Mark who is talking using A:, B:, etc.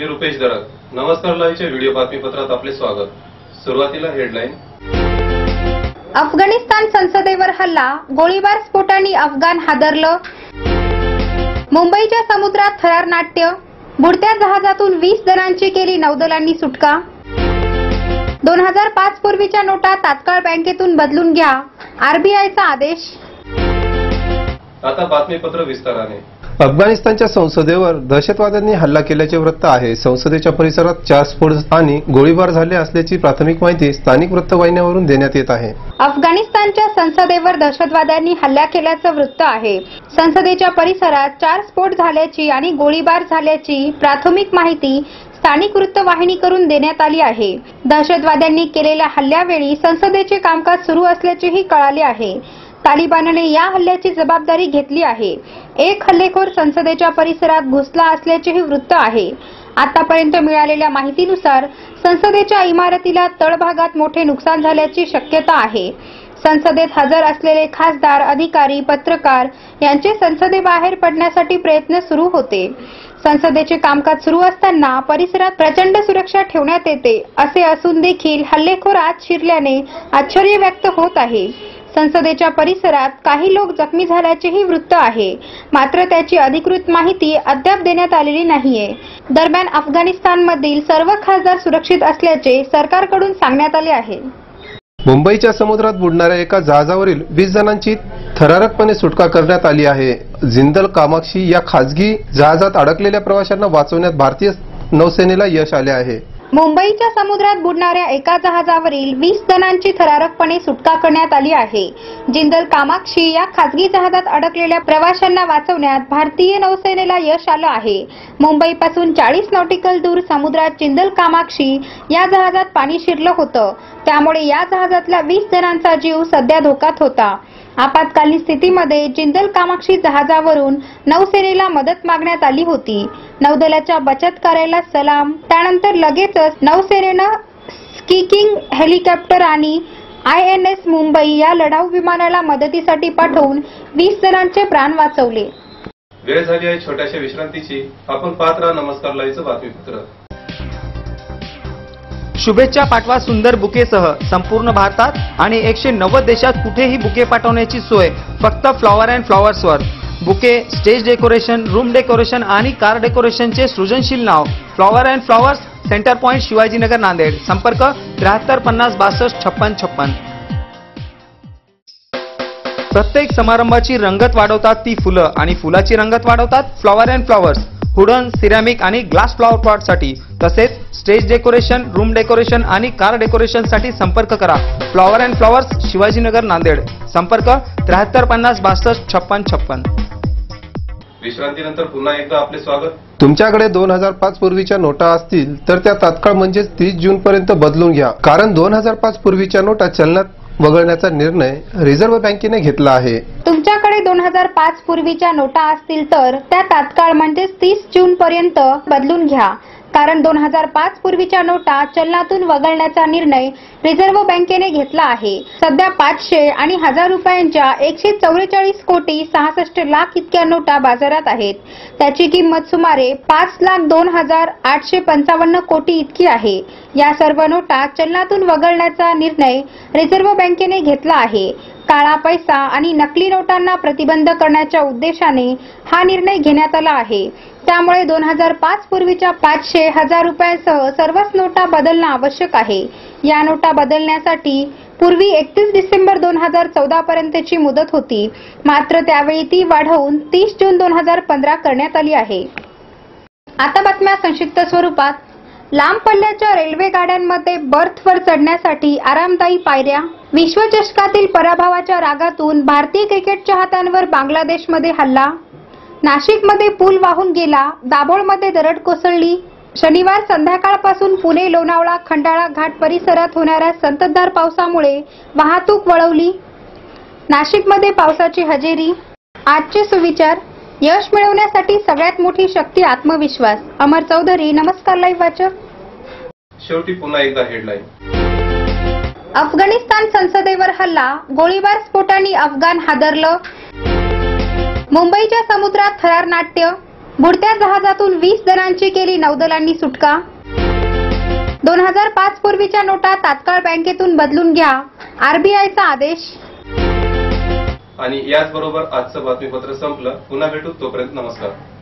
A: रुपेश दरक. नमस्कार लाईव्हच्या व्हिडिओ बातमीपत्रात आपले स्वागत. सुरुवातीला हेडलाईन.
B: अफगाणिस्तान संसदेवर हल्ला, गोळीबार स्फोटांनी अफगाण हादरलं. मुंबईच्या समुद्रात थरार नाट्य, बुडत्या जहाजातून 20 जणांची केली नौदलांनी सुटका. 2005 पूर्वीच्या नोटा तात्काळ बँकेतून बदलून घ्या, आरबीआयचा आदेश.
A: आता बातमीपत्र विस्ताराने.
C: अफगाणिस्तानच्या संसदेवर दहशतवाद्यांनी हल्ला केल्याचे वृत्त आहे. संसदेच्या परिसरात 4 स्फोट आणि गोळीबार झाले असल्याची प्राथमिक माहिती स्थानिक वृत्तवाहिन्यांवरून देण्यात येत आहे.
B: अफगाणिस्तानच्या संसदेवर दहशतवाद्यांनी हल्ला केल्याचं वृत्त आहे. संसदेच्या परिसरात 4 स्फोट झाल्याची आणि गोळीबार झाल्याची प्राथमिक माहिती स्थानिक वृत्तवाहिनीकडून देण्यात आली आहे. दहशतवाद्यांनी केलेल्या हल्ल्यावेळी संसदेचे कामकाज सुरू असल्याचेही कळाले आहे. तालिबानने या हल्ल्याची जबाबदारी घेतली आहे. एक हल्लेखोर संसदेच्या परिसरात घुसला असल्याचेही वृत्त आहे. आतापर्यंत मिळालेल्या माहितीनुसार संसदेच्या इमारतीला तळभागात मोठे नुकसान झाल्याची शक्यता आहे. संसदेत हजर असलेले खासदार, अधिकारी, पत्रकार यांचे संसदेबाहेर पडण्यासाठी प्रयत्न सुरू होते. संसदेचे कामकाज सुरू असताना परिसरात प्रचंड सुरक्षा ठेवण्यात येते. असे असून देखील हल्लेखोर आत शिरल्याने आश्चर्य व्यक्त होत आहे. संसदेच्या परिसरात काही लोक जखमी झाल्याचेही वृत्त आहे, मात्र त्याची अधिकृत माहिती अद्याप देण्यात आलेली नाहीये. दरम्यान अफगाणिस्तानमधील सर्व खासदार सुरक्षित असल्याचे सरकारकडून सांगण्यात आले आहे.
C: मुंबईच्या समुद्रात बुडणाऱ्या एका जहाजावरील 20 जणांची थरारकपणे सुटका करण्यात आली आहे. जिंदल कामाक्षी या खासगी जहाजात अडकलेल्या प्रवाशांना वाचवण्यात भारतीय नौसेनेला यश आले आहे.
B: मुंबईच्या समुद्रात बुडणाऱ्या एका जहाजावरील 20 जणांची थरारकपणे सुटका करण्यात आली आहे. जिंदल कामाक्षी या खासगी जहाजात अडकलेल्या प्रवाशांना वाचवण्यात भारतीय नौसेनेला यश आलं आहे. मुंबईपासून 40 नॉटिकल दूर समुद्रात जिंदल कामाक्षी या जहाजात पाणी शिरलं होतं. त्यामुळे या जहाजातल्या 20 जणांचा जीव सध्या धोक्यात होता. आपत्कालीन स्थितीमध्ये जिंदल कामाक्षी जहाजावरून नौसेनेला मदत मागण्यात आली होती. नौदलाच्या बचत कार्याला सलाम. त्यानंतर लगेचच नौसेनेनं स्कीकिंग हेलिकॉप्टर आणि INS मुंबई या लढाऊ विमानाला मदतीसाठी पाठवून 20 जणांचे प्राण वाचवले.
A: वेळ झाली आहे छोट्याशा विश्रांतीची. आपण पाहत राहा नमस्कार लाईव्हचं बातमीपत्र.
D: शुभेच्छा पाठवा सुंदर बुकेसह. संपूर्ण भारतात आणि 190 देशात कुठेही बुके पाठवण्याची सोय फक्त फ्लॉवर अँड फ्लॉवर्सवर. Bouquet, stage decoration, room decoration आणि कार डेकोरेशनचे सृजनशील नाव flower and flowers, centre point, Shivajinagar, Nanded. संपर्क 73 50 62 56 56. प्रत्येक समारंभाची रंगत वाढवतात ती फुलं आणि फुलाची रंगत वाढवतात flower and flowers. Wooden, ceramic आणि ग्लास फ्लॉवर पॉटसाठी तसेच स्टेज डेकोरेशन, रूम डेकोरेशन आणि कार डेकोरेशन साठी संपर्क करा. Flower and flowers, Shivajinagar, Nanded. संपर्क 73 50 62 56 56.
A: विश्रांतीनंतर पुन्हा एकदा आपले स्वागत.
C: तुमच्याकडे 2005 पूर्वीच्या नोटा असतील तर त्या तात्काळ म्हणजेच 30 जून पर्यंत बदलून घ्या. कारण 2005 पूर्वीच्या नोटा चलनात वगळण्याचा निर्णय रिझर्व्ह बँकेने घेतला आहे.
B: तुमच्याकडे 2005 पूर्वीच्या नोटा असतील तर त्या तात्काळ म्हणजेच 30 जून पर्यंत बदलून घ्या. कारण 2005 पूर्वीच्या नोटा चलनातून वगळण्याचा निर्णय रिझर्व्ह बँकेने घेतला आहे. सध्या 500 आणि 1000 रुपयांच्या 144 कोटी 66 लाख इतक्या नोटा बाजारात आहेत. त्याची किंमत सुमारे 5,02,855 कोटी इतकी आहे. या सर्व नोटा चलनातून वगळण्याचा निर्णय रिझर्व्ह बँकेने घेतला आहे. काळा पैसा आणि नकली नोटांना प्रतिबंध करण्याच्या उद्देशाने हा निर्णय घेण्यात आला आहे. त्यामुळे 2005 पूर्वीच्या 500, 1000 रुपयांसह सर्वच नोटा बदलणं आवश्यक आहे. या नोटा बदलण्यासाठी पूर्वी 31 डिसेंबर 2014 पर्यंतची मुदत होती, मात्र त्यावेळी ती वाढवून 30 जून 2015 करण्यात आली आहे. आता बातम्या संक्षिप्त स्वरूपात. लांब पल्ल्याच्या रेल्वे गाड्यांमध्ये बर्थवर चढण्यासाठी आरामदायी पायऱ्या. विश्वचषकातील पराभवाच्या रागातून भारतीय क्रिकेट चाहत्यांवर बांगलादेशमध्ये हल्ला. नाशिकमध्ये पूल वाहून गेला. दाभोळमध्ये दरड कोसळली. शनिवार संध्याकाळपासून पुणे, लोणावळा, खंडाळा घाट परिसरात होणाऱ्या संततधार पावसामुळे वाहतूक वळवली. नाशिकमध्ये पावसाची हजेरी. आजचे सुविचार. यश मिळवण्यासाठी सगळ्यात मोठी शक्ती आत्मविश्वास. अमर चौधरी, नमस्कार लाईव्ह वाचक.
A: शेवटी पुन्हा एकदा हेडलाईन.
B: अफगाणिस्तान संसदेवर हल्ला, गोळीबार स्फोटांनी अफगाण हादरलं. मुंबईच्या समुद्रात थरार नाट्य, बुडत्या जहाजातून 20 जणांची केली नौदलांनी सुटका. 2005 पूर्वीच्या नोटा तात्काळ बँकेतून बदलून घ्या, आरबीआयचा आदेश.
A: आणि याचबरोबर आजचं बातमीपत्र संपलं. पुन्हा भेटू, तोपर्यंत नमस्कार.